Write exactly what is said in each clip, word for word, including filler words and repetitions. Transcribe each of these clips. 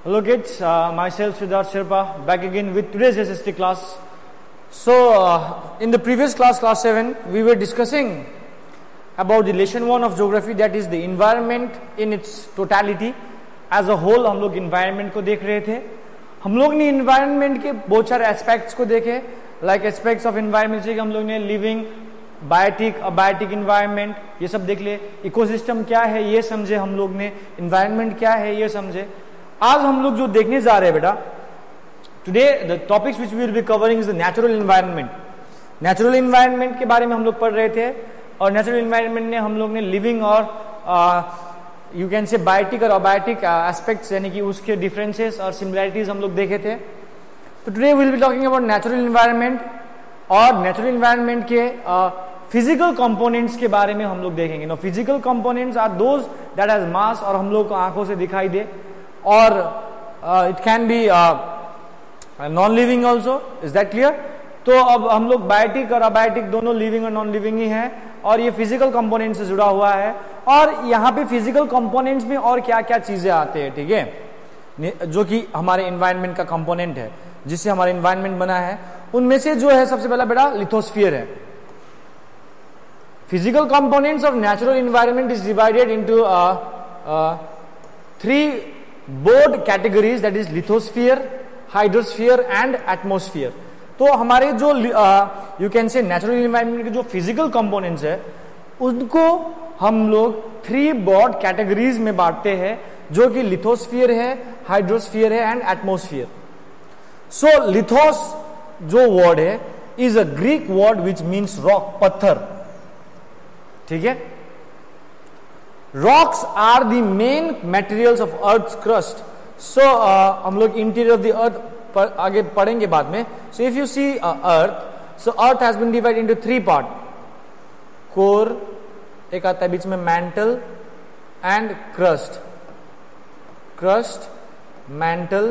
Hello kids, uh, myself Siddharth Sherpa back again with today's S S T class. So uh, in the previous class, class seven, we were discussing about the lesson one of geography, that is the environment in its totality. As a whole हम लोग environment को देख रहे थे. हम लोग ने environment के बहुत सारे aspects को देखे, like aspects of environment से हम लोग ने living, बायोटिक, अबायोटिक इन्वायरमेंट, ये सब देख लिए. इकोसिस्टम क्या है ये समझे हम लोग ने, इन्वायरमेंट क्या है ये समझे. आज हम लोग जो देखने जा रहे हैं बेटा, today the topics which we will be covering is the natural environment. Natural environment के बारे में हम लोग पढ़ रहे थे, और नेचुरल इन्वायरमेंट ने हम लोग ने लिविंग और यू कैन से बायोटिक और अबायोटिक एस्पेक्ट्स यानी कि उसके डिफरेंसेस और सिमिलैरिटीज हम लोग देखे थे. तो today we will be talking about natural environment, और नेचुरल इन्वायरमेंट के फिजिकल uh, कंपोनेंट्स के बारे में हम लोग देखेंगे. No physical components are those that has mass और हम लोग को आंखों से दिखाई दे, और it can be non living also. Is that clear? तो अब हम लोग बायोटिक और अबायोटिक दोनों लिविंग और नॉन लिविंग ही हैं, और ये फिजिकल कंपोनेंट से जुड़ा हुआ है. और यहाँ पे फिजिकल कंपोनेंट्स में और क्या क्या चीजें आते हैं, ठीक है, जो कि हमारे एनवायरनमेंट का कंपोनेंट है, जिससे हमारा एनवायरनमेंट बना है. उनमें से जो है सबसे पहला बेटा लिथोस्फीयर है. Physical components of natural environment is divided into three broad categories, that is lithosphere, hydrosphere and atmosphere. तो हमारे जो you can say natural environment के जो फिजिकल कंपोनेंट्स है उनको हम लोग थ्री ब्रॉड कैटेगरीज में बांटते हैं, जो कि लिथोस्फीयर है, हाइड्रोस्फीयर है एंड एटमोस्फियर. सो लिथोस जो वर्ड है is a Greek word which means rock, पत्थर. ठीक है. Rocks are the main materials of Earth's crust. So uh, हम लोग इंटीरियर ऑफ द अर्थ पर आगे पढ़ेंगे बाद में. So if you see uh, Earth, so Earth has been divided into three part. Core, एक आता है बीच में mantle and crust. Crust, mantle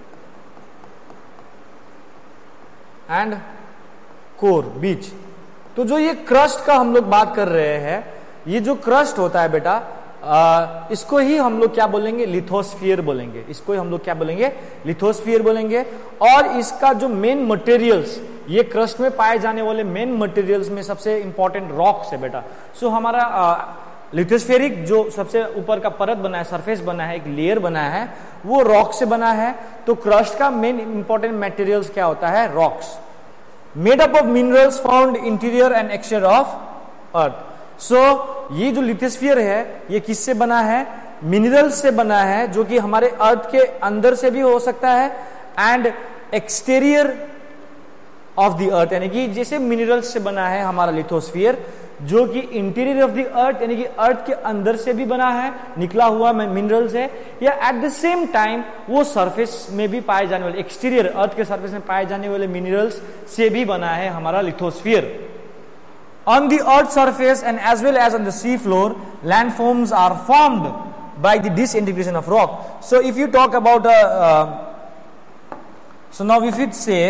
and core, बीच. तो जो ये crust का हम लोग बात कर रहे हैं, ये जो क्रस्ट होता है बेटा, आ, इसको ही हम लोग क्या बोलेंगे, लिथोस्फीयर बोलेंगे. इसको ही हम लोग क्या बोलेंगे, लिथोस्फीयर बोलेंगे. और इसका जो मेन मटेरियल्स, ये क्रस्ट में पाए जाने वाले मेन मटेरियल्स में सबसे इंपॉर्टेंट रॉक्स है बेटा. सो so, हमारा लिथोस्फेरिक जो सबसे ऊपर का परत बना है, सरफेस बना है, एक लेयर बना है, वो रॉक से बना है. तो क्रस्ट का मेन इंपॉर्टेंट मटेरियल्स क्या होता है, rocks, made up of minerals found interior and exterior of earth. So so, ये जो लिथोस्फीयर है ये किससे बना है, मिनरल्स से बना है, जो कि हमारे अर्थ के अंदर से भी हो सकता है and exterior of the earth, यानी कि जैसे मिनरल्स से बना है हमारा लिथोस्फीयर, जो कि इंटीरियर ऑफ द अर्थ यानी कि अर्थ के अंदर से भी बना है, निकला हुआ मिनरल्स है, या एट द सेम टाइम वो सरफेस में भी पाए जाने वाले, एक्सटीरियर अर्थ के सरफेस में पाए जाने वाले मिनरल्स से भी बना है हमारा lithosphere. On the earth's surface and as well as on the sea floor, landforms are formed by the disintegration of rock. So if you talk about a, uh, so now if it say,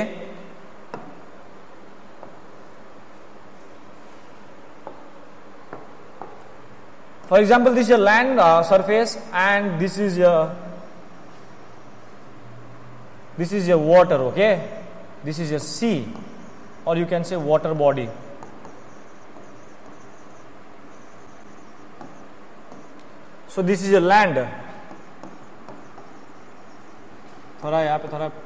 for example, this is your land uh, surface and this is your, this is your water, okay? This is your sea, or you can say water body. So this is a land. थोड़ा यहाँ पे थोड़ा,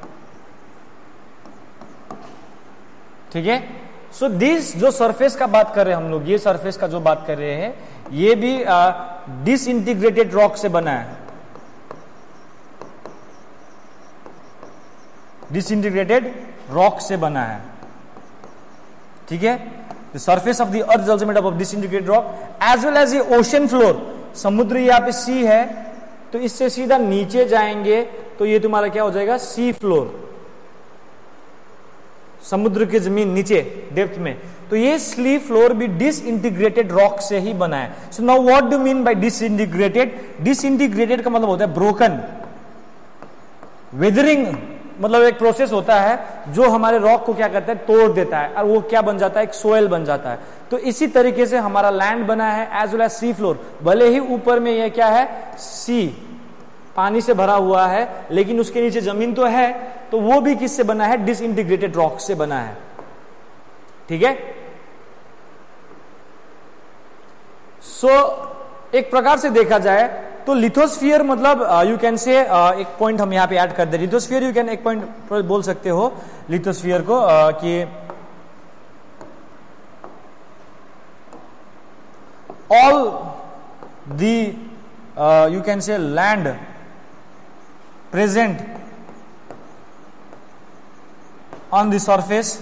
ठीक है. So this जो surface का बात कर रहे हैं हम लोग, ये सरफेस का जो बात कर रहे हैं, ये भी डिसइंटीग्रेटेड रॉक से बना है. डिसइंटीग्रेटेड रॉक से बना है, ठीक है. The surface of the earth is also made up of disintegrated rock as well as ये ओशन फ्लोर. समुद्र यहाँ पे सी है, तो इससे सीधा नीचे जाएंगे तो ये तुम्हारा क्या हो जाएगा, सी फ्लोर, समुद्र की जमीन नीचे डेप्थ में. तो ये सी फ्लोर भी डिसइंटीग्रेटेड रॉक से ही बना है. So now what do mean by disintegrated? Disintegrated का मतलब होता है ब्रोकन. वेदरिंग मतलब एक प्रोसेस होता है जो हमारे रॉक को क्या करता है, तोड़ देता है, और वो क्या बन जाता है, एक सोयल बन जाता है. तो इसी तरीके से हमारा लैंड बना है as well as sea floor. भले ही ऊपर में ये क्या है, सी पानी से भरा हुआ है, लेकिन उसके नीचे जमीन तो है, तो वो भी किससे बना है? डिसइंटीग्रेटेड रॉक से बना है। ठीक है। सो so, एक प्रकार से देखा जाए तो लिथोस्फीयर मतलब यू कैन से एक पॉइंट हम यहां पे ऐड कर दे। लिथोस्फीयर यू कैन एक पॉइंट बोल सकते हो लिथोस्फीयर को uh, कि all the you can say land present on the surface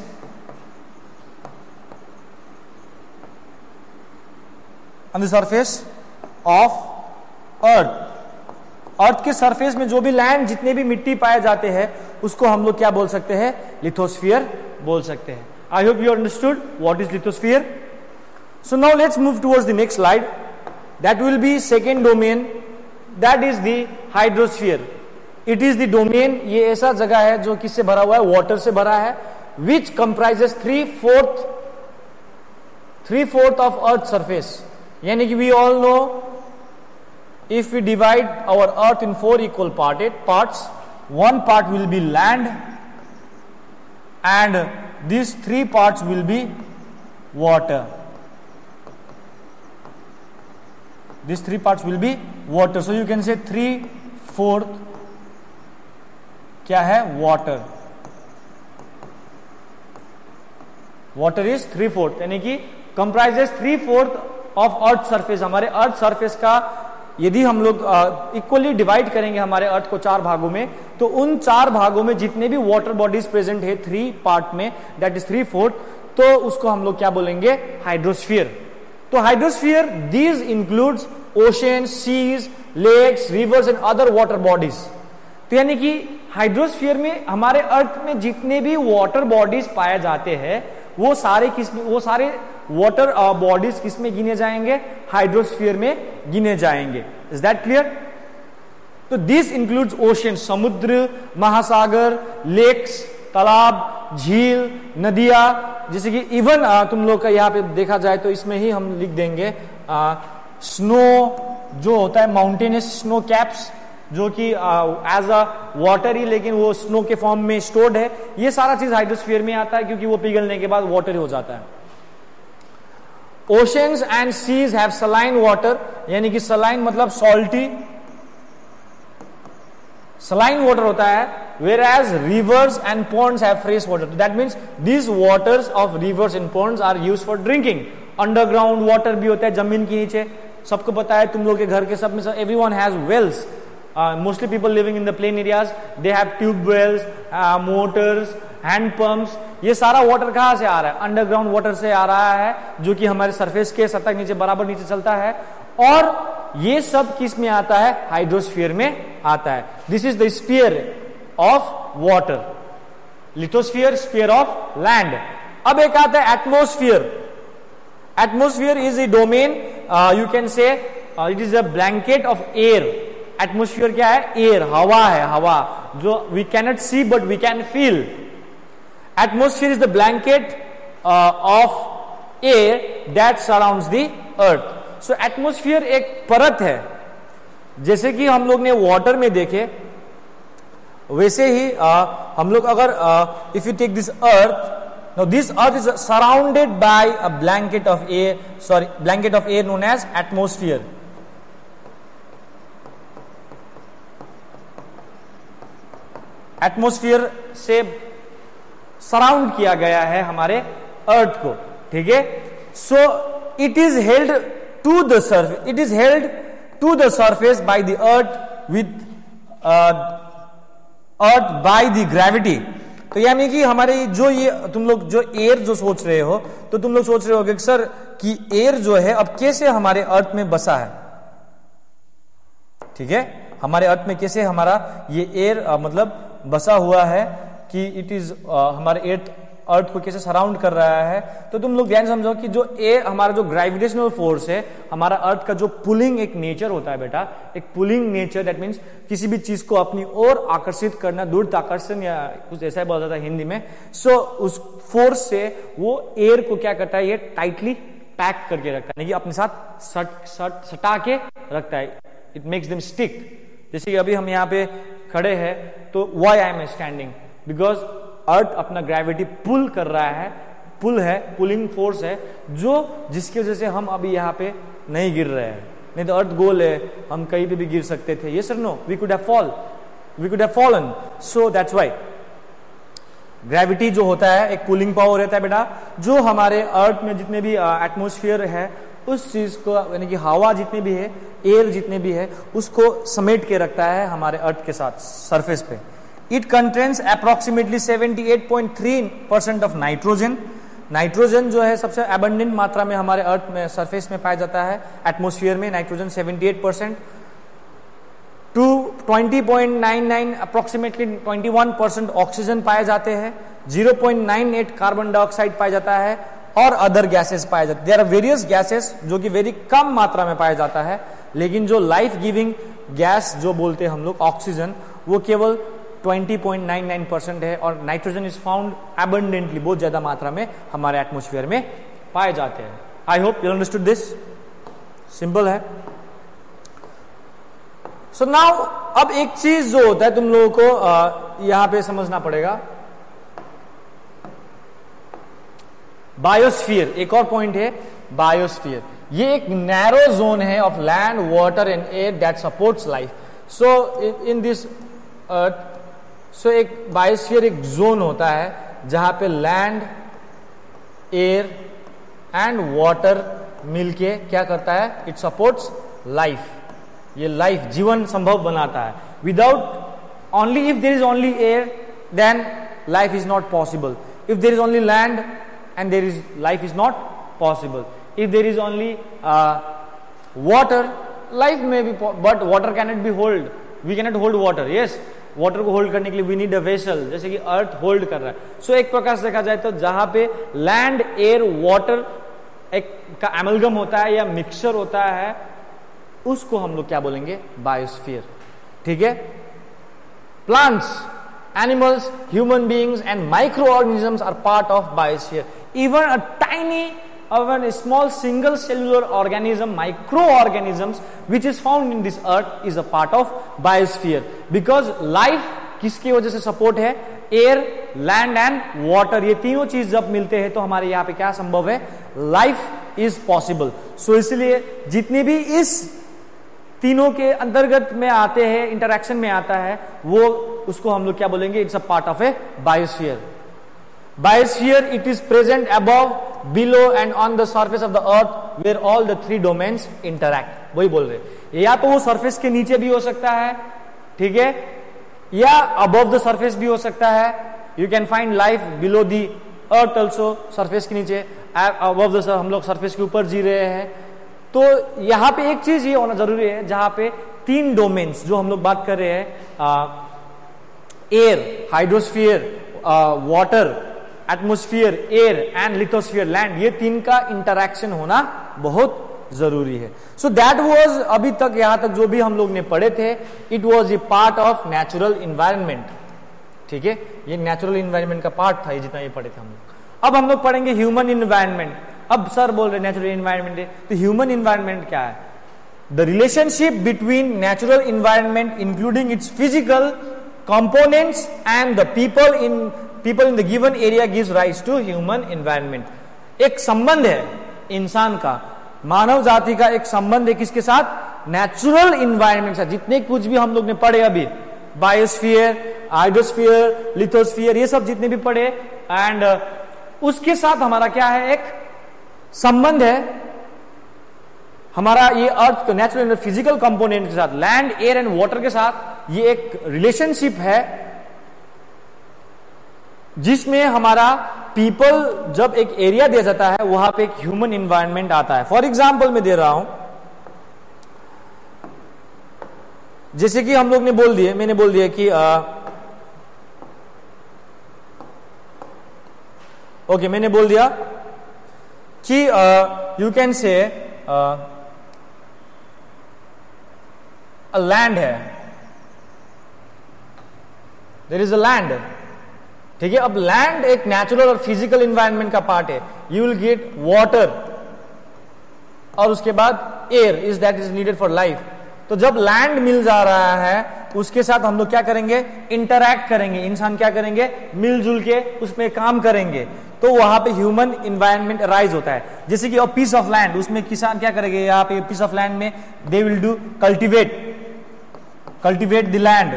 on the surface of earth, earth के सरफेस में जो भी लैंड जितने भी मिट्टी पाए जाते हैं उसको हम लोग क्या बोल सकते हैं? लिथोस्फीयर बोल सकते हैं। I hope you understood what is lithosphere. So now let's move towards the next slide, that will be second domain, that is the hydrosphere. It is the domain, ये ऐसा जगह है जो किससे भरा हुआ है? वाटर से भरा है, which comprises three fourth three fourth of earth surface. यानी कि we all know if we divide our earth in four equal parted parts, one part will be land and these three parts will be water. These three parts will be water. So you can say three fourth क्या है? water. Water is three fourth, यानी कि comprises three fourth of earth surface। हमारे earth surface का यदि हम लोग equally divide करेंगे हमारे अर्थ को चार भागों में, तो उन चार भागों में जितने भी वाटर बॉडीज प्रेजेंट है थ्री पार्ट में, दैट इज थ्री फोर्थ, तो उसको हम लोग क्या बोलेंगे? हाइड्रोस्फीयर। तो hydrosphere these includes ocean, seas, lakes, rivers and other water bodies. तो यानी कि हाइड्रोस्फीयर में हमारे अर्थ में जितने भी वाटर बॉडीज पाए जाते हैं वो सारे किस वो सारे वाटर बॉडीज किस में गिने जाएंगे? हाइड्रोस्फीयर में गिने जाएंगे। Is that clear? तो दिस इंक्लूड्स ओशन, समुद्र, महासागर, लेक्स, तालाब, झील, नदियां, जैसे कि इवन तुम लोग का यहाँ पे देखा जाए तो इसमें ही हम लिख देंगे स्नो जो होता है, माउंटेनियस स्नो कैप्स, जो कि एज अ वाटर ही लेकिन वो स्नो के फॉर्म में स्टोर्ड है। ये सारा चीज हाइड्रोस्फीयर में आता है क्योंकि वो पिघलने के बाद वाटर ही हो जाता है। Oceans and seas have saline water, यानी कि सलाइन मतलब सॉल्टी, सलाइन वाटर होता है, whereas rivers and ponds have fresh water. That means these waters of rivers and ponds are used for drinking. Underground water भी होता है, जमीन के नीचे। सबको पता है, तुम लोग के घर के सब में everyone has wells. Uh, mostly people living in the plain areas, they have tube wells, uh, motors, hand pumps। ये सारा वाटर कहाँ से आ रहा है? अंडरग्राउंड वाटर से आ रहा है, जो कि हमारे सरफेस के सतह नीचे बराबर नीचे चलता है, और ये सब किस में आता है? हाइड्रोस्फीयर में आता है। This is the sphere of water, lithosphere, sphere of land. अब एक आता है atmosphere. Atmosphere is a domain, you can say it is a blanket of air. Atmosphere क्या है? एयर, हवा है, हवा जो we cannot see but we can feel. Atmosphere is the blanket of air that surrounds the earth. So atmosphere एक परत है, जैसे कि हम लोग ने वाटर में देखे वैसे ही uh, हम लोग अगर if you take this earth, now this earth is surrounded by a blanket of air, sorry blanket of air known as atmosphere. Atmosphere से सराउंड किया गया है हमारे अर्थ को। ठीक है। So it is held to the surface, it is held to the surface by the earth with earth by the gravity. तो यानी कि हमारे जो ये तुम लोग जो एयर जो सोच रहे हो, तो तुम लोग सोच रहे हो कि सर कि एयर जो है अब कैसे हमारे अर्थ में बसा है। ठीक है, हमारे अर्थ में कैसे हमारा ये एयर मतलब बसा हुआ है कि इट इज हमारे अर्थ अर्थ को कैसे सराउंड कर रहा है। तो तुम लोग ध्यान समझो कि जो एयर हमारा जो ग्रेविटेशनल फोर्स है, हमारा अर्थ का जो पुलिंग एक नेचर होता है बेटा, एक पुलिंग नेचर, दैट मीन्स किसी भी चीज को अपनी ओर आकर्षित करना, गुरुत्वाकर्षण या कुछ ऐसा बोला जाता है हिंदी में। सो so, उस फोर्स से वो एयर को क्या करता है, ये टाइटली पैक करके रखता है, यानी कि अपने साथ सट सट सटा के रखता है। It makes them stick. जैसे कि अभी हम यहाँ पे खड़े हैं, तो why I am standing, because earth अपना ग्रेविटी पुल कर रहा है, पुल है, पुलिंग फोर्स है, जो जिसकी वजह से हम अभी यहाँ पे नहीं गिर रहे हैं। नहीं तो अर्थ गोल है, हम कहीं पे भी गिर सकते थे। यस और no, we could have fall, we could have fallen. So that's why gravity जो होता है एक पुलिंग पावर रहता है बेटा, जो हमारे अर्थ में जितने भी एटमोस्फियर है उस चीज को, यानी कि हवा जितने भी है, एयर जितने भी है, उसको समेट के रखता है हमारे अर्थ के साथ सरफेस पे। It contains approximately seventy eight point three percent of nitrogen. Nitrogen जो है सबसे एबंडेंट मात्रा में हमारे अर्थ में सरफेस में पाया जाता है, एटमोस्फियर में nitrogen seventy eight percent to twenty point nine nine approximately twenty one percent oxygen पाए जाते हैं, zero point nine eight carbon dioxide पाया जाता है और अदर गैसेस पाए जाते हैं। देयर आर वेरियस गैसेस जो कि वेरी कम मात्रा में पाया जाता है, लेकिन जो लाइफ गिविंग गैस जो बोलते हैं हम लोग ऑक्सीजन, वो केवल twenty point nine nine percent है, और नाइट्रोजन इज फाउंड एबंडेंटली, बहुत ज्यादा मात्रा में हमारे एटमोस्फियर में पाए जाते हैं। I hope you understood this, simple है। सो so नाउ अब एक चीज जो होता है तुम लोगों को यहां पे समझना पड़ेगा, बायोस्फीयर, एक और पॉइंट है बायोस्फीयर। ये एक नैरो जोन है of land, water and air that supports life. So in this earth, so एक बायोस्फीयर एक जोन होता है जहां पे लैंड, एयर एंड वाटर मिलके क्या करता है, इट सपोर्ट्स लाइफ। ये लाइफ, जीवन संभव बनाता है। Without only, if there is only air then life is not possible. If there is only land and there is life is not possible. If there is only uh, water, life may be, but water cannot be hold, we cannot hold water. Yes, water को hold करने के लिए we need a vessel, जैसे कि अर्थ hold कर रहा है। So so, एक प्रकार से देखा जाए तो जहां पे लैंड, एयर, वाटर एक का एमलगम होता है या मिक्सचर होता है, उसको हम लोग क्या बोलेंगे, बायोस्फीयर। ठीक है। Plants, animals, human beings and microorganisms are part of biosphere. Even a tiny, even a small single cellular organism, microorganisms which is found in this earth is a part of biosphere. Because life किसकी वजह से support है, air, land and water, ये तीनों चीज जब मिलते हैं तो हमारे यहाँ पे क्या संभव है, लाइफ इज पॉसिबल। सो इसलिए जितने भी इस तीनों के अंतर्गत में आते हैं, इंटरैक्शन में आता है, वो उसको हम लोग क्या बोलेंगे, it's a part of a biosphere. Biosphere it is present above, below and on the surface of the earth where all the three domains interact. वही बोल रहे, या तो वो सरफेस के नीचे भी हो सकता है, ठीक है, या अबव द सरफेस भी हो सकता है। You can find life below the earth also, surface के नीचे, अबव द, हम लोग सरफेस के ऊपर जी रहे हैं। तो यहां पे एक चीज ये होना जरूरी है, जहां पे तीन डोमेन्स जो हम लोग बात कर रहे हैं, air, hydrosphere, water, atmosphere, air and lithosphere, land, ये तीन का इंटरैक्शन होना बहुत जरूरी है। सो दैट वाज, अभी तक यहां तक जो भी हम लोग ने पढ़े थे, it was a part of natural environment. ठीक है, ये नेचुरल इन्वायरमेंट का पार्ट था, ये जितना ये पढ़े थे हम लोग। अब हम लोग पढ़ेंगे ह्यूमन इन्वायरमेंट। अब सर बोल रहे नेचुरल इन्वायरमेंट है, तो ह्यूमन इन्वायरमेंट क्या है? The relationship between natural environment including its physical components and the people in people in the given area gives rise to human environment. एक संबंध है इंसान का, मानव जाति का एक संबंध है किसके साथ? नेचुरल इन्वायरमेंट से। जितने कुछ भी हम लोग ने पढ़े अभी, बायोस्फीयर, हाइड्रोस्फीयर, लिथोस्फीयर, ये सब जितने भी पढ़े, एंड uh, उसके साथ हमारा क्या है, एक संबंध है हमारा ये अर्थ के नेचुरल फिजिकल कंपोनेंट के साथ, लैंड, एयर एंड वाटर के साथ। ये एक रिलेशनशिप है जिसमें हमारा पीपल, जब एक एरिया दिया जाता है वहां पे एक ह्यूमन इन्वायरमेंट आता है। फॉर एग्जाम्पल मैं दे रहा हूं, जैसे कि हम लोग ने बोल दिए, मैंने बोल दिया कि ओके okay, मैंने बोल दिया कि you can say a land है, देयर इज अ लैंड, ठीक है। अब लैंड एक नेचुरल और फिजिकल इन्वायरमेंट का पार्ट है। यू विल गेट वाटर और उसके बाद air is that is needed for life. तो जब लैंड मिल जा रहा है उसके साथ हम लोग क्या करेंगे, इंटरैक्ट करेंगे, इंसान क्या करेंगे, मिलजुल के उसमें काम करेंगे, तो वहां पे ह्यूमन इन्वायरमेंट राइज होता है। जैसे कि पीस ऑफ लैंड, उसमें किसान क्या करेंगे, यहाँ पे पीस ऑफ लैंड में they will do cultivate cultivate the land,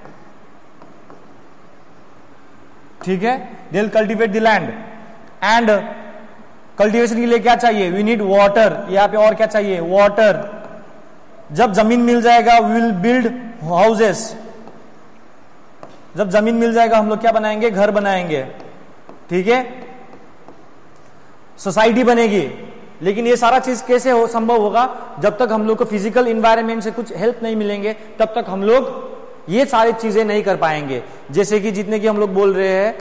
ठीक है, they will cultivate the land and cultivation के लिए क्या चाहिए, वी नीड वाटर, यहाँ पे और क्या चाहिए, वाटर। जब जमीन मिल जाएगा वी विल बिल्ड हाउसेस, जब जमीन मिल जाएगा हम लोग क्या बनाएंगे, घर बनाएंगे, ठीक है, सोसाइटी बनेगी। लेकिन ये सारा चीज कैसे हो संभव होगा, जब तक हम लोग को फिजिकल इन्वायरमेंट से कुछ हेल्प नहीं मिलेंगे तब तक हम लोग ये सारी चीजें नहीं कर पाएंगे। जैसे कि जितने की हम लोग बोल रहे हैं,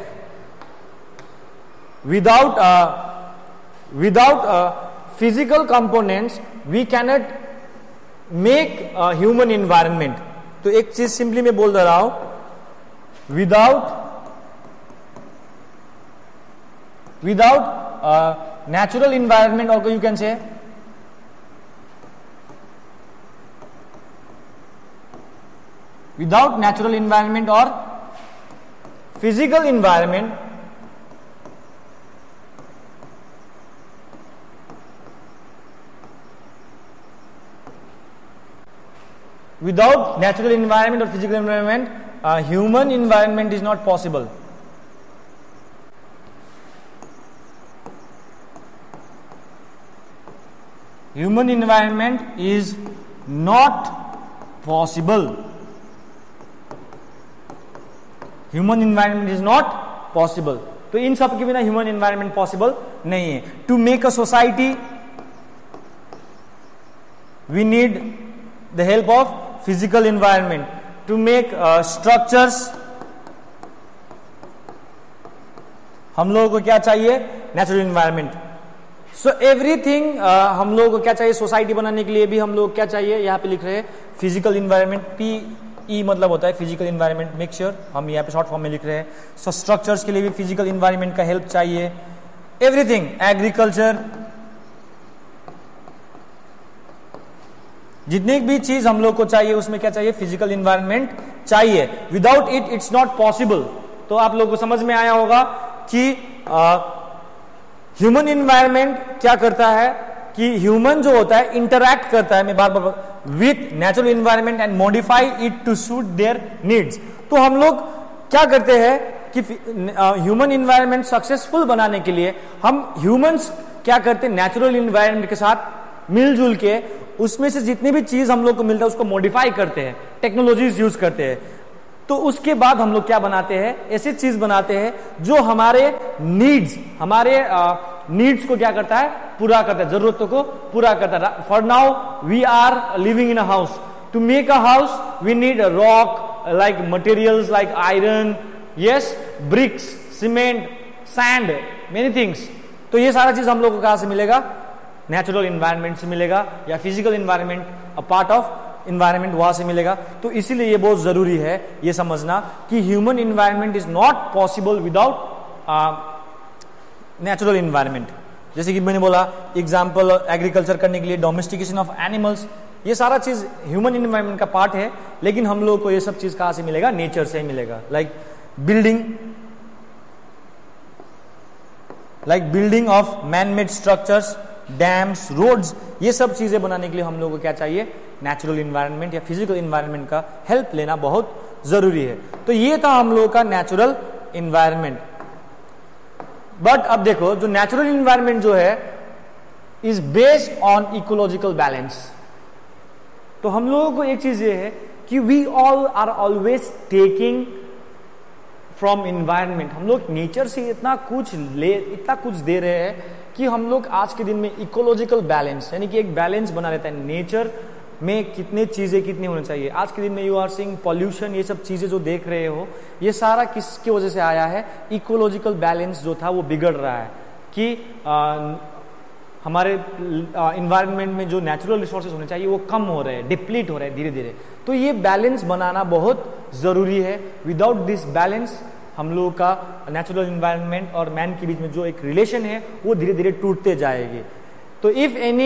without without physical components we cannot make human environment. तो एक चीज सिंपली मैं बोल दे रहा हूं, विदाउट विदाउट नेचुरल इन्वायरमेंट, और you can say without natural environment और physical environment, without natural environment or physical environment, uh, human environment is not possible. Human environment is not possible. Human environment is not possible. तो इन सब के बिना human environment possible नहीं है। To make a society we need the help of physical environment. To make uh, structures हम लोगों को क्या चाहिए, नेचुरल इन्वायरमेंट। सो एवरीथिंग हम लोगों को क्या चाहिए, सोसाइटी बनाने के लिए भी हम लोग क्या चाहिए, यहाँ पे लिख रहे हैं फिजिकल इन्वायरमेंट, पी ई मतलब होता है फिजिकल इन्वायरमेंट, मेक श्योर हम यहाँ पे शॉर्ट फॉर्म में लिख रहे हैं। सो so, स्ट्रक्चर्स के लिए भी फिजिकल इन्वायरमेंट का हेल्प चाहिए। एवरीथिंग, एग्रीकल्चर, जितनी भी चीज हम लोग को चाहिए उसमें क्या चाहिए, फिजिकल इन्वायरमेंट चाहिए। Without it it's not possible. तो आप लोगों को समझ में आया होगा कि ह्यूमन इन्वायरमेंट क्या करता है, कि ह्यूमन जो होता है इंटरैक्ट करता है, मैं बार बार, with natural environment and modify it to suit their needs. तो हम लोग क्या करते हैं कि ह्यूमन इन्वायरमेंट सक्सेसफुल बनाने के लिए हम ह्यूमंस क्या करते हैं, नेचुरल इन्वायरमेंट के साथ मिलजुल के उसमें से जितनी भी चीज हम लोग को मिलता है उसको मॉडिफाई करते हैं, टेक्नोलॉजीज यूज करते हैं। तो उसके बाद हम लोग क्या बनाते हैं, ऐसी चीज बनाते हैं जो हमारे नीड्स हमारे नीड्स को क्या करता है, पूरा करता है, जरूरतों को पूरा करता है। For now we are living in a house. To make a house we need rock, like materials like iron, yes, bricks, cement, sand, many things. तो ये सारा चीज हम लोग को कहां से मिलेगा, नेचुरल इन्वायरमेंट से मिलेगा, या physical environment, a part of environment वहां से मिलेगा। तो इसीलिए ये बहुत जरूरी है ये समझना कि human environment is not possible without natural environment. जैसे कि मैंने बोला एग्जांपल, एग्रीकल्चर करने के लिए डोमेस्टिकेशन ऑफ एनिमल्स, ये सारा चीज ह्यूमन इन्वायरमेंट का पार्ट है। लेकिन हम लोग को ये सब चीज कहां से मिलेगा, नेचर से ही मिलेगा। Like building like building of man made structures, dams, roads, ये सब चीजें बनाने के लिए हम लोग को क्या चाहिए, नेचुरल इन्वायरमेंट या फिजिकल इन्वायरमेंट का हेल्प लेना बहुत जरूरी है। तो ये था हम लोगों का नेचुरल इन्वायरमेंट। बट अब देखो, जो नेचुरल इन्वायरमेंट जो है is based on ecological balance. तो हम लोगों को एक चीज ये है कि we all are always taking from environment. हम लोग नेचर से इतना कुछ ले इतना कुछ दे रहे हैं कि हम लोग आज के दिन में इकोलॉजिकल बैलेंस, यानी कि एक बैलेंस बना रहता है। नेचर में कितने चीजें कितनी होनी चाहिए। आज के दिन में यू आर सीइंग पॉल्यूशन, ये सब चीजें जो देख रहे हो, ये सारा किसकी वजह से आया है, इकोलॉजिकल बैलेंस जो था वो बिगड़ रहा है। कि आ, हमारे इन्वायरमेंट में जो नेचुरल रिसोर्सेज होने चाहिए वो कम हो रहे हैं, डिप्लीट हो रहे हैं धीरे धीरे। तो ये बैलेंस बनाना बहुत जरूरी है। विदाउट दिस बैलेंस हम लोगों का नेचुरल इन्वायरमेंट और मैन के बीच में जो एक रिलेशन है वो धीरे धीरे टूटते जाएगी। तो if any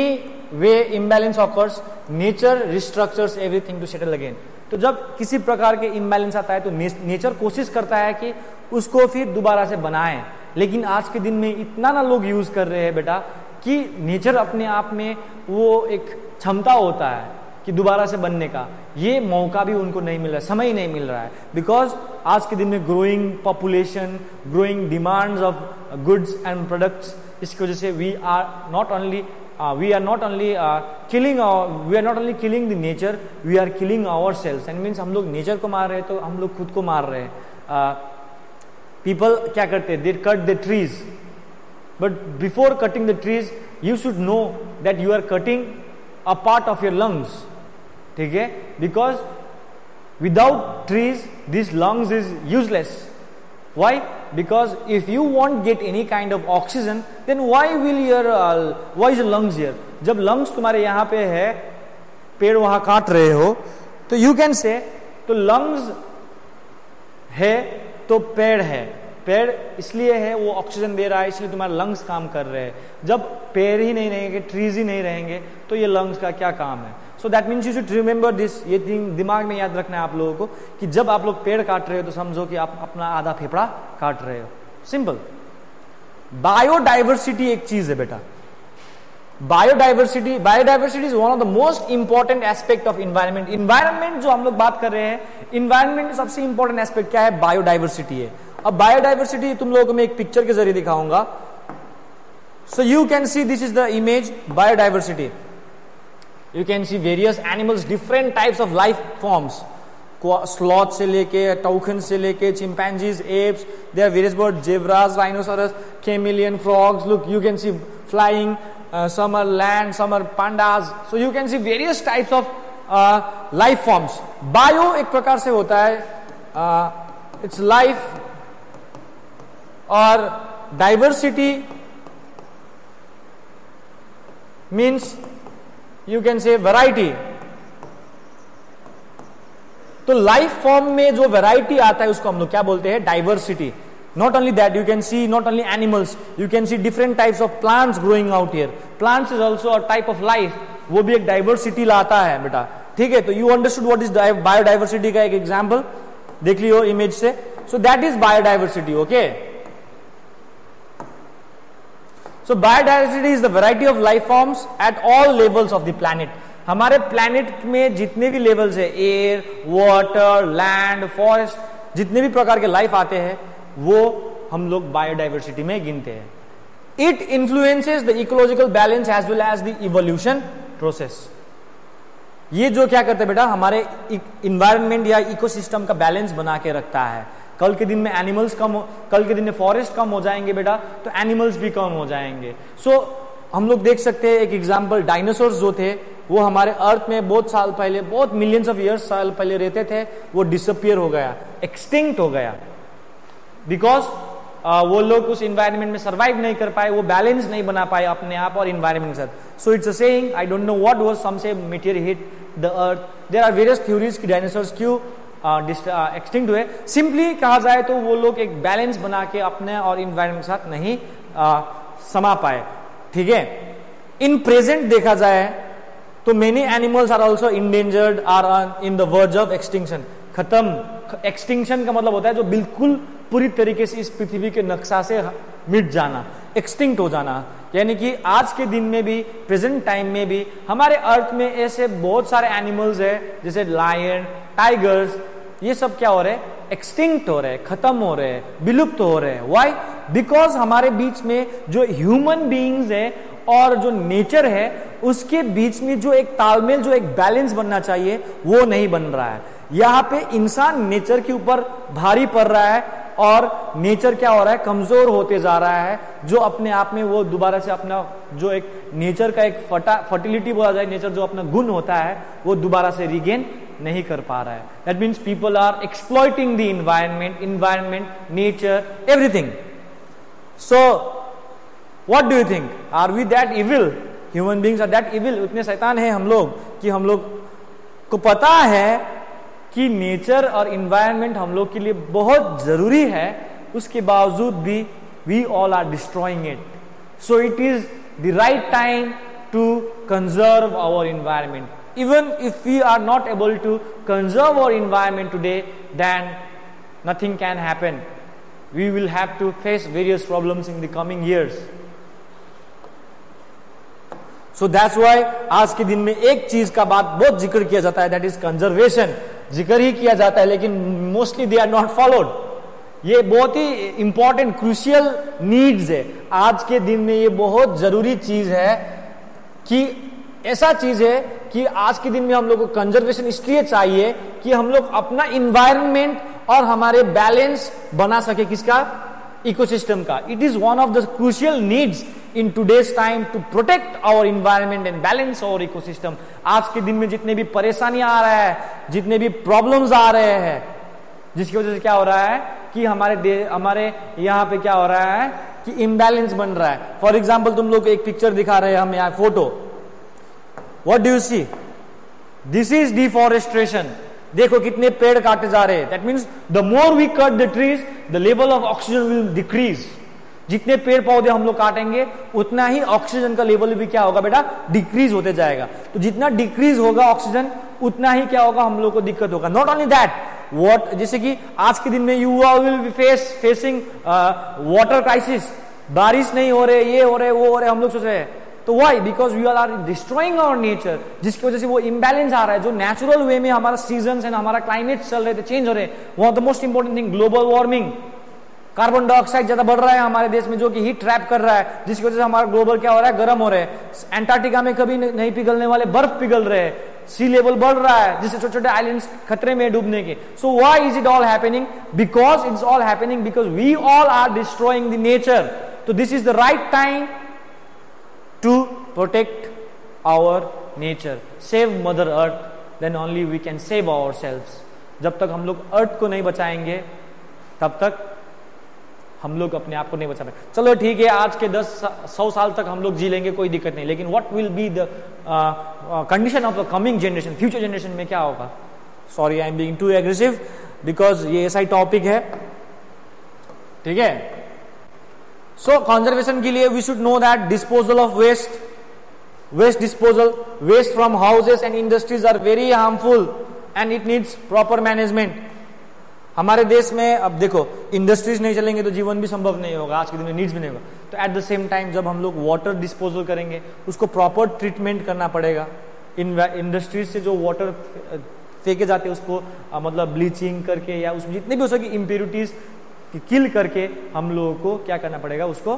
way imbalance occurs, nature restructures everything to settle again. तो जब किसी प्रकार के इम्बैलेंस आता है तो नेचर कोशिश करता है कि उसको फिर दोबारा से बनाए, लेकिन आज के दिन में इतना ना लोग यूज कर रहे हैं बेटा कि नेचर अपने आप में वो एक क्षमता होता है कि दोबारा से बनने का, ये मौका भी उनको नहीं मिल रहा है, समय ही नहीं मिल रहा है। बिकॉज आज के दिन में growing population, growing demands of goods and products, इसकी वजह से we are not only we are not only killing we are not only killing the nature, we are killing ourselves. And means हम लोग nature को मार रहे हैं तो हम लोग खुद को मार रहे हैं। पीपल uh, क्या करते हैं, they cut the trees, but before cutting the trees you should know that you are cutting a part of your lungs, ठीक है, because without trees this lungs is useless. Why? Because if you won't get any kind of oxygen, then why will your uh, why is your lungs here? जब lungs तुम्हारे यहाँ पे है, पेड़ वहां काट रहे हो, तो you can say तो lungs है तो पेड़ है, पेड़ इसलिए है वो ऑक्सीजन दे रहा है, इसलिए तुम्हारे लंग्स काम कर रहे हैं। जब पेड़ ही नहीं रहेंगे, ट्रीज ही नहीं रहेंगे, तो ये लंग्स का क्या काम है? So that means you should remember this, ये दिमाग में याद रखना है आप लोगों को कि जब आप लोग पेड़ काट रहे हो तो समझो कि आप अपना आधा फेफड़ा काट रहे हो। सिंपल। बायोडाइवर्सिटी एक चीज है बेटा, biodiversity biodiversity is one of the most important aspect of environment. Environment जो हम लोग बात कर रहे हैं, इन्वायरमेंट सबसे इंपॉर्टेंट एस्पेक्ट क्या है? बायोडाइवर्सिटी है। अब बायोडाइवर्सिटी तुम लोगों को मैं एक पिक्चर के जरिए दिखाऊंगा। So you can see this is the image biodiversity. You can see various animals, different types of life forms. Sloth से लेके, toucan से लेके, chimpanzees, apes. There are various birds, zebras, rhinoceros, chameleon, frogs. Look, you can see flying. Uh, some are land, some are pandas. So you can see various types of uh, life forms. Bio एक प्रकार से होता है, uh, it's life, और diversity means you can say variety. तो life form में जो variety आता है उसको हम लोग क्या बोलते हैं? Diversity. Not only that, you can see not only animals, you can see different types of plants growing out here. Plants is also a type of life, वो भी एक डाइवर्सिटी लाता है बेटा, ठीक है। तो you understood what is biodiversity का एक एग्जाम्पल देख लियो इमेज से। So that is biodiversity, okay. So biodiversity is the variety of life forms at all levels of the planet. हमारे प्लैनेट में जितने भी लेवल्स है, एयर, वाटर, लैंड, फॉरेस्ट, जितने भी प्रकार के लाइफ आते हैं वो हम लोग बायोडाइवर्सिटी में गिनते हैं। It influences the ecological balance as well as the evolution process. ये जो क्या करते हैं बेटा, हमारे इन्वायरमेंट या इकोसिस्टम का बैलेंस बना के रखता है। कल के दिन में एनिमल्स कम हो, कल के दिन में फॉरेस्ट कम हो जाएंगे बेटा, तो एनिमल्स भी कम हो जाएंगे। सो so, हम लोग देख सकते हैं एक एग्जांपल, डायनासोर्स जो थे वो हमारे अर्थ में बहुत साल पहले, बहुत मिलियंस ऑफ ईयर्स साल पहले रहते थे, वो डिसअपियर हो गया, एक्सटिंक्ट हो गया, बिकॉज uh, वो लोग उस इन्वायरमेंट में सर्वाइव नहीं कर पाए, वो बैलेंस नहीं बना पाए अपने आप और इन्वायरमेंट के साथ। So it's a saying, I don't know what was, some say meteor hit the earth. There are various theories कि डायनासोर्स क्यों एक्सटिंक्ट हुए। सिंपली कहा जाए तो वो लोग एक बैलेंस बना के अपने और इन्वायरमेंट के साथ नहीं uh, समा पाए, ठीक है। इन प्रेजेंट देखा जाए तो many animals are also endangered, are in the verge of extinction. खत्म, एक्सटिंक्शन का मतलब होता है जो बिल्कुल पूरी तरीके से इस पृथ्वी के नक्शा से मिट जाना, एक्सटिंक्ट हो जाना। यानी कि आज के दिन में भी, प्रेजेंट टाइम में भी हमारे अर्थ में ऐसे बहुत सारे एनिमल्स है, जैसे लायन, टाइगर्स, ये सब क्या हो रहे हैं? एक्सटिंक्ट हो रहे हैं, खत्म हो रहे हैं, विलुप्त तो हो रहे हैं। व्हाई? बिकॉज हमारे बीच में जो ह्यूमन बीइंग्स है और जो नेचर है उसके बीच में जो एक तालमेल, जो एक बैलेंस बनना चाहिए, वो नहीं बन रहा है। यहाँ पे इंसान नेचर के ऊपर भारी पड़ रहा है और नेचर क्या हो रहा है? कमजोर होते जा रहा है, जो अपने आप में वो दोबारा से अपना जो एक नेचर का एक फटा फर्टिलिटी बोला जाए, नेचर जो अपना गुण होता है वो दोबारा से रिगेन नहीं कर पा रहा है। That means people are exploiting the environment, environment, nature, everything. So what do you think? Are we that evil? Human beings are that evil? उतने शैतान हैं हम लोग कि हम लोग को पता है कि नेचर और इन्वायरमेंट हम लोग के लिए बहुत जरूरी है, उसके बावजूद भी we all are destroying it. So it is the right time to conserve our environment. Even if we are not able to conserve our environment today, then nothing can happen. We will have to face various problems in the coming years. So that's why आज के दिन में एक चीज का बात बहुत जिक्र किया जाता है, that is conservation. जिक्र ही किया जाता है लेकिन mostly they are not followed. ये बहुत ही इंपॉर्टेंट क्रूशियल नीड्स है. आज के दिन में ये बहुत जरूरी चीज है कि ऐसा चीज है कि आज के दिन में हम लोग को कंजर्वेशन इसलिए चाहिए कि हम लोग अपना इन्वायरमेंट और हमारे बैलेंस बना सके. किसका? इकोसिस्टम का. It is one of the crucial needs in today's time to protect our environment and balance our ecosystem. आज के दिन में जितने भी परेशानियां आ रहा है, जितने भी प्रॉब्लम्स आ रहे हैं, जिसकी वजह से क्या हो रहा है कि हमारे हमारे यहाँ पे क्या हो रहा है कि इम्बैलेंस बन रहा है. फॉर एग्जाम्पल तुम लोग एक पिक्चर दिखा रहे हैं हम यहाँ, photo. What do you see? This is deforestation. देखो कितने पेड़ काटे जा रहे हैं. That means the more we cut the trees, the level of oxygen will decrease. जितने पेड़ पौधे हम लोग काटेंगे उतना ही ऑक्सीजन का लेवल भी क्या होगा बेटा? डिक्रीज होते जाएगा. तो जितना डिक्रीज होगा ऑक्सीजन उतना ही क्या होगा? हम लोग को दिक्कत होगा. नॉट ओनली दैट, वॉट जैसे कि आज के दिन में you all will face facing water crisis. बारिश नहीं हो रहे, ये हो रहे, वो हो रहे, हम लोग सोच रहे हैं. तो why? Because we are destroying our nature, जिसकी वजह से वो इम्बैलेंस आ रहा है. जो नेचुरल वे में हमारा सीजन है, हमारा क्लाइमेट चल रहे थे, चेंज हो रहे हैं. One of the most important thing, global warming. Carbon dioxide ज्यादा बढ़ रहा है हमारे देश में, जो कि हीट ट्रैप कर रहा है, जिसकी वजह से हमारा ग्लोबल क्या हो रहा है? गर्म हो रहा है. एंटार्क्टिका में कभी नहीं पिघलने वाले बर्फ पिघल रहे हैं. सी लेवल बढ़ रहा है, जिससे छोटे छोटे आइलैंड्स खतरे में डूबने के. So why is it all happening? Because it's all happening because we all are destroying the nature. तो this is the right time to protect our nature, save mother earth, then only we can save ourselves. जब तक हम लोग अर्थ को नहीं बचाएंगे तब तक हम लोग अपने आप को नहीं बचा पाएंगे. चलो ठीक है, आज के दस सौ साल तक हम लोग जी लेंगे, कोई दिक्कत नहीं. लेकिन what will be the condition of the coming generation, future generation में क्या होगा? Sorry I am being too aggressive because ये ऐसा ही टॉपिक है. ठीक है. सो कंजर्वेशन के लिए we should know that disposal of waste, waste disposal, waste from houses and industries are very harmful and it needs proper management. हमारे देश में अब देखो, इंडस्ट्रीज नहीं चलेंगे तो जीवन भी संभव नहीं होगा, आज के दिन में नीड्स भी नहीं होगा. तो एट द सेम टाइम जब हम लोग वाटर डिस्पोजल करेंगे उसको प्रॉपर ट्रीटमेंट करना पड़ेगा. इंडस्ट्रीज से जो वाटर फेंके जाते हैं उसको आ, मतलब ब्लीचिंग करके या उसमें जितने भी हो सके इम्प्योरिटीज किल करके हम लोगों को क्या करना पड़ेगा? उसको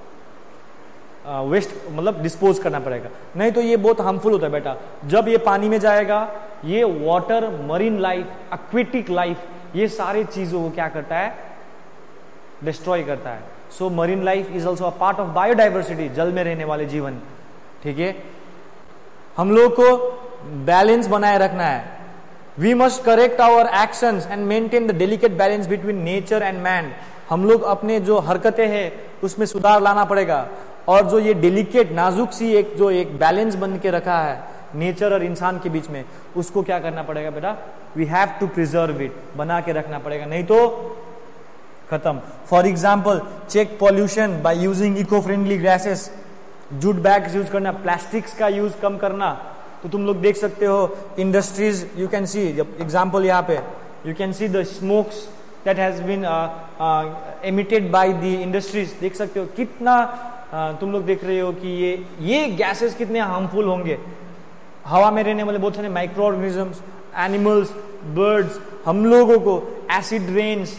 वेस्ट मतलब डिस्पोज करना पड़ेगा. नहीं तो ये बहुत हार्मफुल होता है बेटा. जब ये पानी में जाएगा, ये water, marine life, aquatic life, ये सारी चीजों को क्या करता है? डिस्ट्रॉय करता है. So marine life is also a part of biodiversity, जल में रहने वाले जीवन. ठीक है. हम लोग को बैलेंस बनाए रखना है. We must correct our actions and maintain the delicate balance between nature and man. हम लोग अपने जो हरकतें हैं उसमें सुधार लाना पड़ेगा. और जो ये डेलिकेट, नाजुक सी एक जो एक बैलेंस बन के रखा है नेचर और इंसान के बीच में, उसको क्या करना पड़ेगा बेटा? We have to preserve it, बना के रखना पड़ेगा, नहीं तो खत्म. For example, check pollution by using eco friendly gases. Jute bags use करना, प्लास्टिक्स का यूज कम करना. तो तुम लोग देख सकते हो industries, you can see example यहाँ पे, you can see the smokes that has been emitted by the industries. देख सकते हो कितना uh, तुम लोग देख रहे हो कि ये ये गैसेस कितने हार्मफुल होंगे. हवा में रहने वाले बहुत सारे माइक्रो ऑर्गेनिजम्स, एनिमल्स, बर्ड्स, हम लोगों को एसिड रेन्स,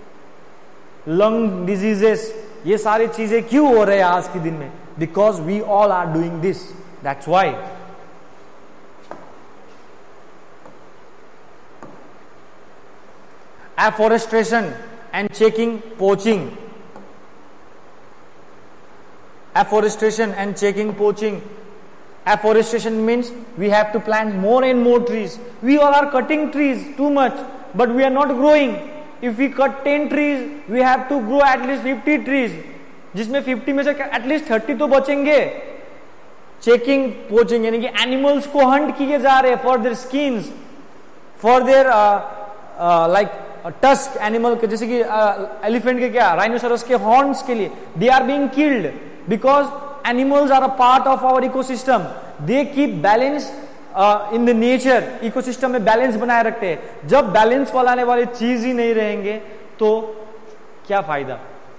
लंग डिजीजेस, ये सारी चीजें क्यों हो रहे हैं आज के दिन में? Because we all are doing this. That's why. Afforestation and checking poaching. Afforestation and checking poaching. Afforestation means we have to plant more and more trees. We all are cutting trees too much, but we are not growing. If we cut ten trees, we have to grow at least fifty trees. जिसमें fifty में से at least thirty तो बचेंगे. Checking poaching यानी कि animals को hunt किए जा रहे हैं for their skins, for their uh, uh, like tusk animal के, जैसे कि एलिफेंट के क्या, राइनोसरस के हॉर्न्स के लिए they are being killed because animals are a part of our ecosystem, they keep balance in the nature, ecosystem में balance बनाए रखते हैं। जब बैलेंस फैलाने वाली चीज ही नहीं रहेंगे तो क्या फायदा?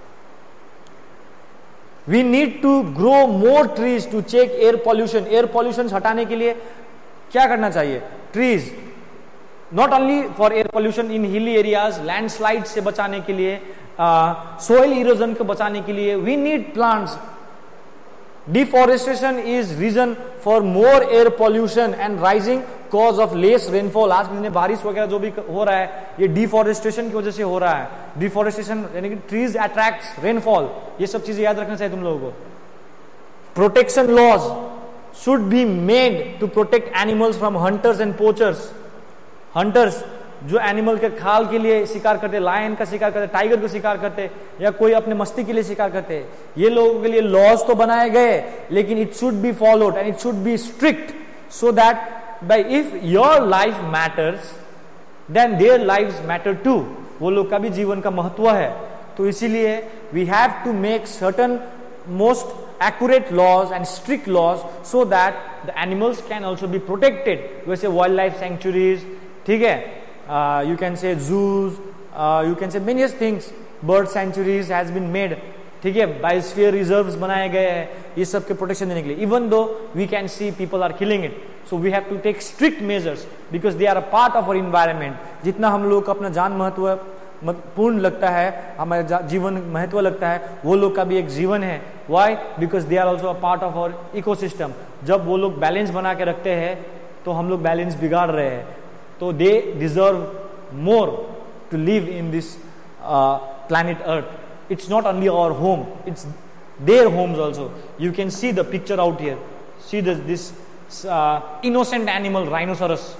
We need to grow more trees to check air pollution. Air pollution हटाने के लिए क्या करना चाहिए? Trees, not only for air pollution in hilly areas, landslide से बचाने के लिए, सोइल इरोजन को बचाने के लिए we need plants. Deforestation is reason for more air pollution and rising cause of less rainfall. आज के दिन में बारिश वगैरह जो भी हो रहा है ये डिफॉरेस्टेशन की वजह से हो रहा है। डिफॉरेस्टेशन यानी कि ट्रीज अट्रैक्ट्स रेनफॉल, ये सब चीजें याद रखना चाहिए तुम लोगों को। Protection laws should be made to protect animals from hunters and poachers. Hunters जो एनिमल के खाल के लिए शिकार करते, लायन का शिकार करते, टाइगर को शिकार करते, या कोई अपने मस्ती के लिए शिकार करते, ये लोगों के लिए लॉज तो बनाए गए, लेकिन it should be followed and it should be strict so that by if your life matters then their lives matter too. वो लोग का भी जीवन का महत्व है। तो इसीलिए we have to make certain most accurate laws and strict laws so that the animals can also be protected. वैसे वाइल्ड लाइफ सेंचुरीज, ठीक है, you can say zoos, you can say many things, bird sanctuaries has been made, ठीक है, biosphere reserves बनाए गए हैं ये सब के प्रोटेक्शन देने के लिए। Even though we can see people are killing it, so we have to take strict measures because they are a part of our environment. जितना हम लोग को अपना जान महत्व पूर्ण लगता है, हमारे जीवन महत्व लगता है, वो लोग का भी एक जीवन है। Why? Because they are also a part of our ecosystem. जब वो लोग बैलेंस बना के रखते हैं तो हम लोग बैलेंस बिगाड़ रहे हैं। तो they deserve more to live in this planet earth. It's not only our home, it's their homes also. You can see the picture out here, see this innocent animal rhinoceros,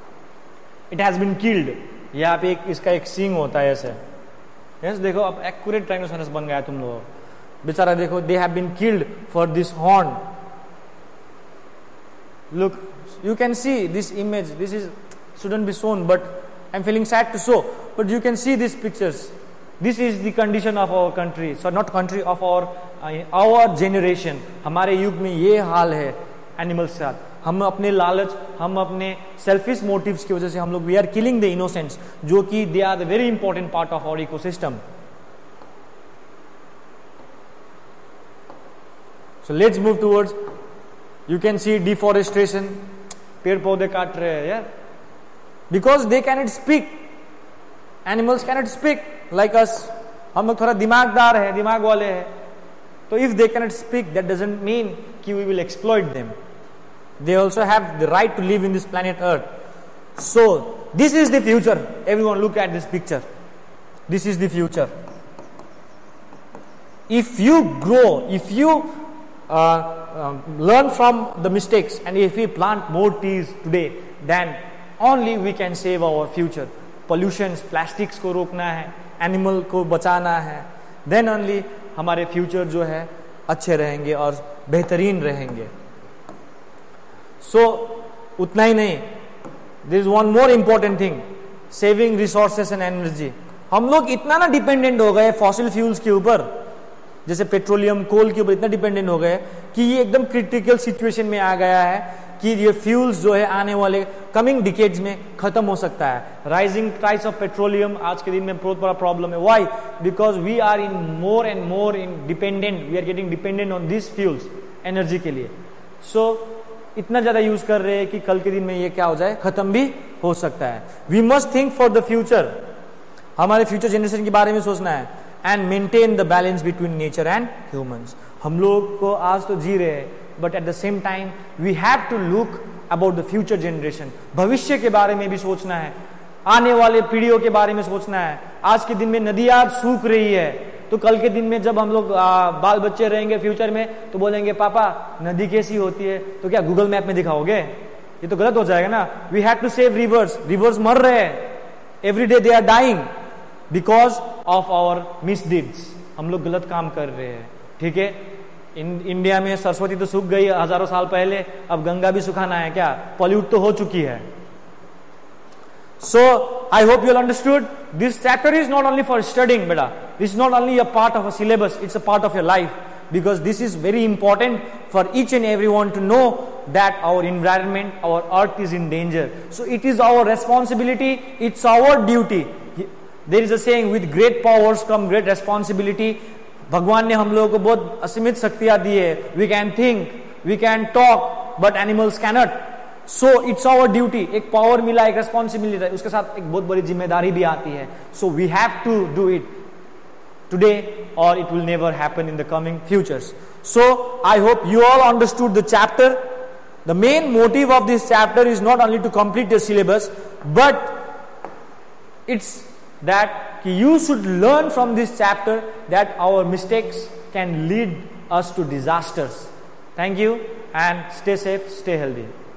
it has been killed. यहाँ पे एक इसका एक सींग होता है ऐसे, yes देखो अब एक्यूरेट राइनोसरस बन गया तुम लोग, बेचारा देखो, they have been killed for this horn. Look, you can see this image, this is shouldn't be shown but I'm feeling sad to show, but you can see these pictures. This is the condition of our country, so not country of our uh, our generation. हमारे युग में ये हाल है animals के साथ। हम अपने लालच, हम अपने सेल्फिश मोटिव्स की वजह से हम लोग we are killing the innocents, जो कि they are the very important part of our ecosystem. So let's move towards, you can see deforestation, पेड़ पौधे काट रहे हैं यार, because they can not speak, animals can not speak like us. हम लोग थोड़ा दिमागदार है, दिमाग वाले हैं, तो if they can not speak that doesn't mean कि we will exploit them. They also have the right to live in this planet Earth. So this is the future. Everyone look at this picture. This is the future. If you grow, if you uh, uh, learn from the mistakes, and if we plant more trees today, then only we can save our future. Pollutions, plastics को रोकना है, animal को बचाना है, then only हमारे future जो है अच्छे रहेंगे और बेहतरीन रहेंगे। सो so, उतना ही नहीं, there is one more important thing, saving resources and energy. हम लोग इतना ना डिपेंडेंट हो गए फॉसिल फ्यूल्स के ऊपर, जैसे पेट्रोलियम, कोल के ऊपर इतना डिपेंडेंट हो गए कि ये एकदम क्रिटिकल सिचुएशन में आ गया है कि ये फ्यूल्स जो है आने वाले कमिंग डिकेड्स में खत्म हो सकता है। राइजिंग प्राइस ऑफ पेट्रोलियम आज के दिन में बहुत बड़ा प्रॉब्लम है। Why? Because we are in more and more in dependent, we are getting dependent on this fuels energy के लिए। सो so, इतना ज्यादा यूज कर रहे हैं कि कल के दिन में ये क्या हो जाए, खत्म भी हो सकता है। We must think for the future, हमारे फ्यूचर जनरेशन के बारे में सोचना है, and maintain the balance between nature and humans. हम लोग को आज तो जी रहे हैं, but at the same time we have to look about the future generation. भविष्य के बारे में भी सोचना है, आने वाले पीढ़ियों के बारे में सोचना है। आज के दिन में नदियां सूख रही है, तो कल के दिन में जब हम लोग बाल बच्चे रहेंगे फ्यूचर में तो बोलेंगे पापा नदी कैसी होती है, तो क्या गूगल मैप में दिखाओगे? ये तो गलत हो जाएगा ना। We have to save rivers, rivers मर रहे हैं, every day they are dying because of our misdeeds. हम लोग गलत काम कर रहे हैं, ठीक है। इन, इंडिया में सरस्वती तो सूख गई हजारों साल पहले, अब गंगा भी सुखाना है क्या? पॉल्यूट तो हो चुकी है। So I hope you all understood. This chapter is not only for studying, beta. This is not only a part of a syllabus; it's a part of your life. because this is very important for each and everyone to know that our environment, our earth is in danger. So it is our responsibility, it's our duty. There is a saying, with great powers come great responsibility. भगवान ने हम लोगों को बहुत असीमित शक्तियां दी है. We can think, we can talk, but animals cannot. So it's our duty. एक power मिला, एक responsibility है, उसके साथ एक बहुत बड़ी जिम्मेदारी भी आती है. So we have to do it today, or it will never happen in the coming futures. So I hope you all understood the chapter. The main motive of this chapter is not only to complete the syllabus, but it's that you should learn from this chapter that our mistakes can lead us to disasters. Thank you, and stay safe, stay healthy.